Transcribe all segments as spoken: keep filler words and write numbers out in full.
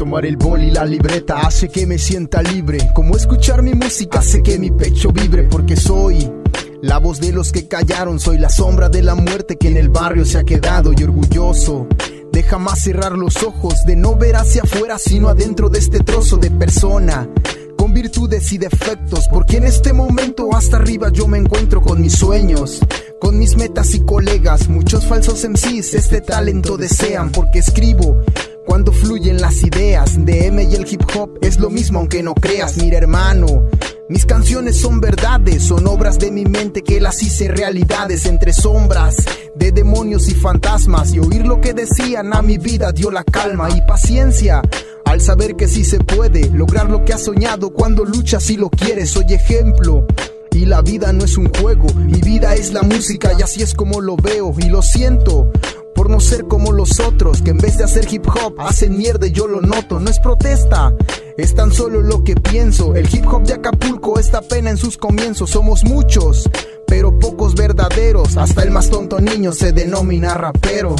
Tomar el bol y la libreta hace que me sienta libre, como escuchar mi música hace que mi pecho vibre, porque soy la voz de los que callaron, soy la sombra de la muerte que en el barrio se ha quedado, y orgulloso de jamás cerrar los ojos, de no ver hacia afuera sino adentro de este trozo de persona con virtudes y defectos, porque en este momento hasta arriba yo me encuentro con mis sueños, con mis metas y colegas. Muchos falsos M Cs este talento desean, porque escribo cuando fluyen las ideas. D M y el hip hop es lo mismo aunque no creas. Mira hermano, mis canciones son verdades, son obras de mi mente que las hice realidades, entre sombras de demonios y fantasmas, y oír lo que decían a mi vida dio la calma y paciencia al saber que sí se puede lograr lo que has soñado cuando luchas y lo quieres. Soy ejemplo y la vida no es un juego, mi vida es la música y así es como lo veo, y lo siento por no ser como los otros que en vez de hacer hip hop hacen mierda y yo lo noto. No es protesta, es tan solo lo que pienso. El hip hop de Acapulco está apenas en sus comienzos. Somos muchos, pero pocos verdaderos. Hasta el más tonto niño se denomina rapero.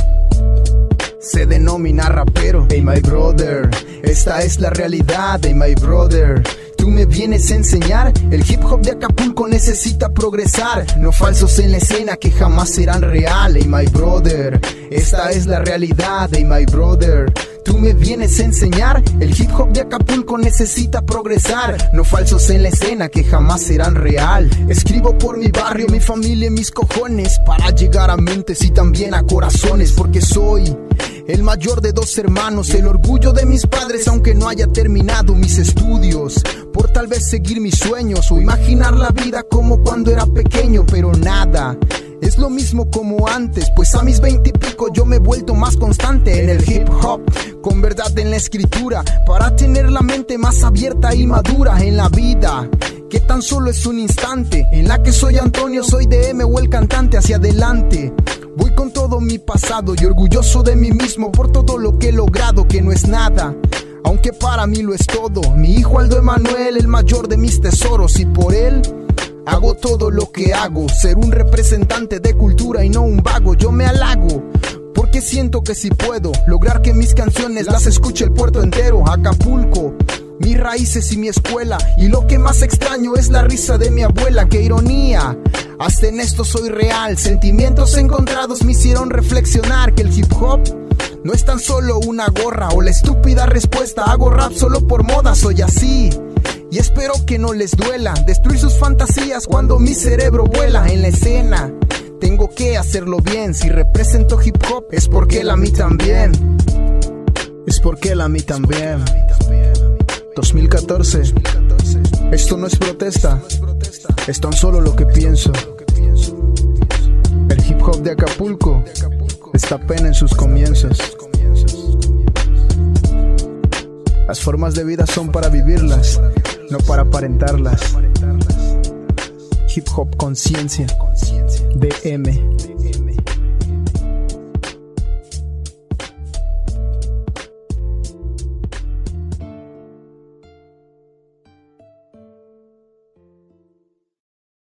Se denomina rapero. Hey my brother, esta es la realidad. Hey my brother, tú me vienes a enseñar. El hip hop de Acapulco necesita progresar, no falsos en la escena que jamás serán real. Hey my brother, esta es la realidad. Hey my brother, tú me vienes a enseñar. El hip hop de Acapulco necesita progresar, no falsos en la escena que jamás serán real. Escribo por mi barrio, mi familia y mis cojones, para llegar a mentes y también a corazones, porque soy el mayor de dos hermanos, el orgullo de mis padres aunque no haya terminado mis estudios, por tal vez seguir mis sueños o imaginar la vida como cuando era pequeño, pero nada es lo mismo como antes, pues a mis veinte y pico yo me he vuelto más constante en el hip hop, con verdad en la escritura, para tener la mente más abierta y madura en la vida, que tan solo es un instante, en la que soy Antonio, soy D M o el cantante. Hacia adelante voy con todo mi pasado y orgulloso de mí mismo por todo lo que he logrado, que no es nada, aunque para mí lo es todo. Mi hijo Aldo Emanuel, el mayor de mis tesoros, y por él hago todo lo que hago, ser un representante de cultura y no un vago. Yo me halago porque siento que si puedo lograr que mis canciones las escuche el puerto entero. Acapulco, mis raíces y mi escuela, y lo que más extraño es la risa de mi abuela. Qué ironía, hasta en esto soy real. Sentimientos encontrados me hicieron reflexionar que el hip hop no es tan solo una gorra o la estúpida respuesta. Hago rap solo por moda, soy así y espero que no les duela destruir sus fantasías cuando mi cerebro vuela en la escena. Tengo que hacerlo bien, si represento hip hop es porque él a mí también, es porque él a mí también. dos mil catorce, esto no es protesta, es tan solo lo que pienso. El hip hop de Acapulco está apenas en sus comienzos. Las formas de vida son para vivirlas, no para aparentarlas. Hip hop conciencia, D M.